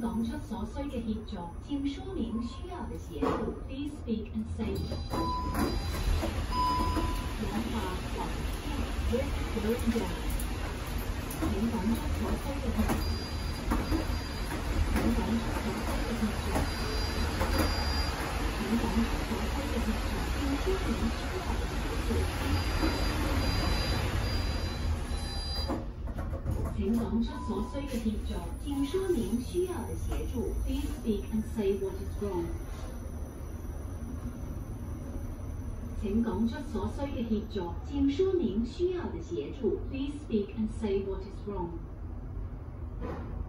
講出所需嘅協助，請說明需要嘅協助。Please speak and say. 氧化往下 ，Risk going down. 請講出所需嘅協助。請講出所需嘅協助。請講出所需嘅協助，並說明需要嘅協助。請講出所需嘅協助，請說明需要嘅協助。Please speak and say what is wrong. 請講出所需嘅協助，請說明需要嘅協助。Please speak and say what is wrong.